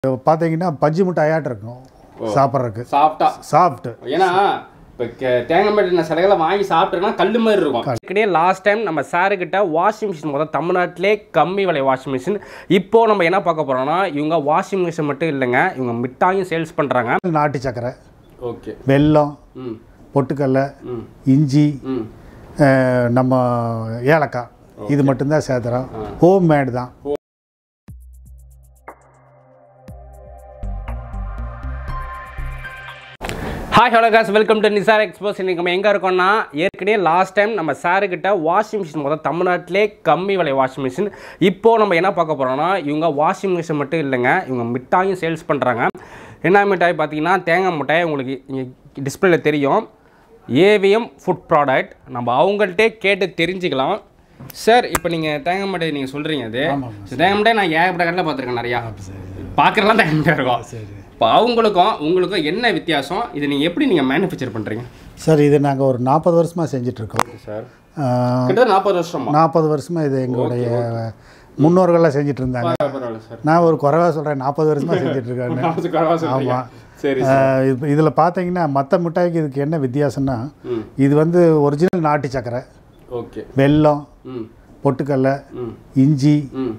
பார்த்தீங்கன்னா பஞ்சு மிட்டாயாட்டு இருக்கும் சாப்பிட்றதுக்கு சாஃப்ட். ஏன்னா இப்போ தேங்காய் மிட்டாய் சிலைகளை வாங்கி சாப்பிட்டோன்னா கல் மாதிரி இருக்கும். இதுக்கிட்டே லாஸ்ட் டைம் நம்ம சாருக்கிட்ட வாஷிங் மிஷின் முதல் தமிழ்நாட்டிலே கம்மி விலை வாஷிங் மிஷின். இப்போது நம்ம என்ன பார்க்க போகிறோம்னா இவங்க வாஷிங் மிஷின் மட்டும் இல்லைங்க, இவங்க மிட்டாயும் சேல்ஸ் பண்ணுறாங்க. நாட்டு சக்கரை, ஓகே, வெல்லம், பொட்டுக்கடலை, இஞ்சி, நம்ம ஏலக்காய், இது மட்டும்தான் சேர்த்துறோம். ஹோம் மேடு தான். Hi hello guys, welcome to Nisar exports. இன்றைக்கி நம்ம எங்கே இருக்கோம்னா ஏற்கனவே லாஸ்ட் டைம் நம்ம சாருக்கிட்ட வாஷிங் மிஷின் முதல் தமிழ்நாட்டிலே கம்மி விலை வாஷிங் மிஷின். இப்போது நம்ம என்ன பார்க்க போகிறோம்னா இவங்க வாஷிங் மிஷின் மட்டும் இல்லைங்க, இவங்க மிட்டாயும் சேல்ஸ் பண்ணுறாங்க. என்ன மிட்டாய் பார்த்தீங்கன்னா தேங்காய் மிட்டாய். உங்களுக்கு இங்கே டிஸ்பிளேல தெரியும், ஏவிஎம் ஃபுட் ப்ராடக்ட். நம்ம அவங்கள்ட்டே கேட்டு தெரிஞ்சுக்கலாம். சார், இப்போ நீங்கள் தேங்காய் மிட்டாய் நீங்கள் சொல்கிறீங்க, அது தேங்காய் மிட்டாய் நான் ஏகப்பட்ட கடையில் பார்த்துருக்கேன், நிறையா பார்க்குறலாம் தேங்காய் மிட்டாய் இருக்கும். இப்போ அவங்களுக்கும் உங்களுக்கும் என்ன வித்தியாசம்? இதை நீங்கள் எப்படி நீங்கள் மேனுஃபேக்சர் பண்ணுறீங்க? சார், இது நாங்கள் ஒரு 40 வருஷமாக செஞ்சிட்ருக்கோம் சார். கிட்டத்தட்ட 40 வருஷமா? 40 வருஷமாக இது எங்களுடைய முன்னோர்கள்லாம் செஞ்சுட்டு இருந்தாங்க. நான் ஒரு குறைவாக சொல்கிறேன், 40 வருஷமாக செஞ்சிட்ருக்காங்க. ஆமாம். சரி. இதில் பார்த்தீங்கன்னா மற்ற மிட்டாய்க்கு இதுக்கு என்ன வித்தியாசம்னா, இது வந்து ஒரிஜினல் நாட்டு சக்கரை, ஓகே, வெல்லம், பொட்டுக்கடலை, இஞ்சி,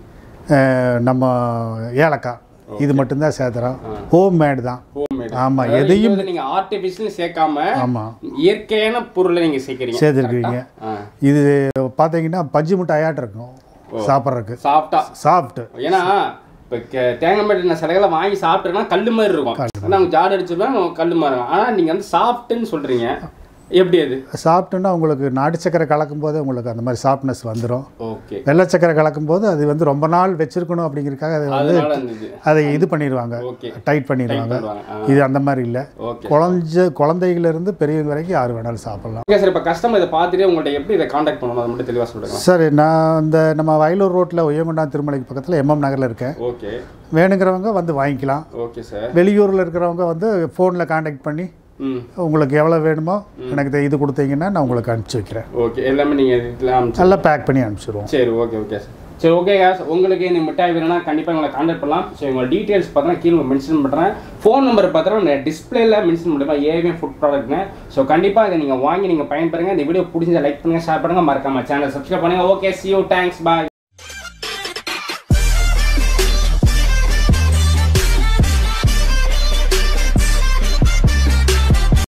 நம்ம ஏலக்காய், இது மட்டும்தான் சேர்த்துறோம். ஹோம் மேடு தான். ஆமாம், எதையும் நீங்கள் ஆர்டிஃபிஷியல் சேர்க்காம ஆமாம் இயற்கையான பொருளை நீங்கள் சேர்த்துருக்கீங்க. இது பார்த்தீங்கன்னா பஞ்சு மிட்டாயாட்டு இருக்கும் சாப்பிட்றதுக்கு, சாஃப்ட். ஏன்னா இப்போ தேங்காய் மிட்டாய் சிலைகளை வாங்கி சாப்பிட்டோன்னா கல் மாதிரி இருக்கும். நாங்கள் ஜாடு அடிச்சுருவேன் கல் மாதிரி இருக்கும். ஆனால் நீங்கள் வந்து சாஃப்ட்டுன்னு சொல்கிறீங்க, எப்படி அது சாப்பிட்டுன்னா உங்களுக்கு நாட்டு சக்கரை கலக்கும் போது உங்களுக்கு அந்த மாதிரி சாஃப்ட்னஸ் வந்துடும். ஓகே. வெள்ளை சக்கரை கலக்கும் போது அது வந்து ரொம்ப நாள் வச்சிருக்கணும் அப்படிங்கிறதுக்காக அது வந்து அதை இது பண்ணிடுவாங்க, டைட் பண்ணிடுவாங்க. இது அந்த மாதிரி இல்லை, குழந்தைகளிலிருந்து பெரியவங்க வரைக்கும் யார் வேணாலும் சாப்பிடலாம். ஓகே சார், இப்போ கஸ்டமர் இதை பார்த்துட்டு உங்கள்கிட்ட எப்படி இதை காண்டாக்ட் பண்ணணும் அதை மட்டும் தெளிவாக சொல்லுங்கள். சார், நான் இந்த நம்ம வயலூர் ரோட்டில் ஒய்யங்கொண்டான் திருமலைக்கு பக்கத்தில் MM நகரில் இருக்கேன். ஓகே. வேணுங்கிறவங்க வந்து வாங்கிக்கலாம். Okay sir. வெளியூரில் இருக்கிறவங்க வந்து ஃபோனில் காண்டாக்ட் பண்ணி உங்களுக்கு எவ்வளோ வேணுமோ எனக்கு இது கொடுத்தீங்கன்னா நான் உங்களுக்கு அனுப்பிச்சி வைக்கிறேன். ஓகே, எல்லாமே நீங்கள் நல்லா பேக் பண்ணி அனுப்பிச்சிடுவோம். சரி, ஓகே ஓகே சார். சரி, ஓகே காஸ், உங்களுக்கு இந்த மிட்டாய் வேணும்னா கண்டிப்பாக உங்களை கான்டாக்ட் பண்ணலாம். ஸோ உங்கள் டீட்டெயில்ஸ் பார்த்தீங்கன்னா கீழே மென்ஷன் பண்ணுறேன். ஃபோன் நம்பர் பார்த்தீங்கன்னா டிஸ்பிளேல மென்ஷன் பண்ணுறேன், ஏவிஎம் ஃபுட் ப்ராடக்ட்னு. ஸோ கண்டிப்பாக இதை நீங்கள் வாங்கி நீங்கள் பயன்பெறுங்க. இந்த வீடியோ பிடிச்சதை லைக் பண்ணுங்கள், ஷேர் பண்ணுங்கள், மறக்காம சேனல் சப்ஸ்கிரைப் பண்ணுங்கள். Okay, see you, thanks, bye.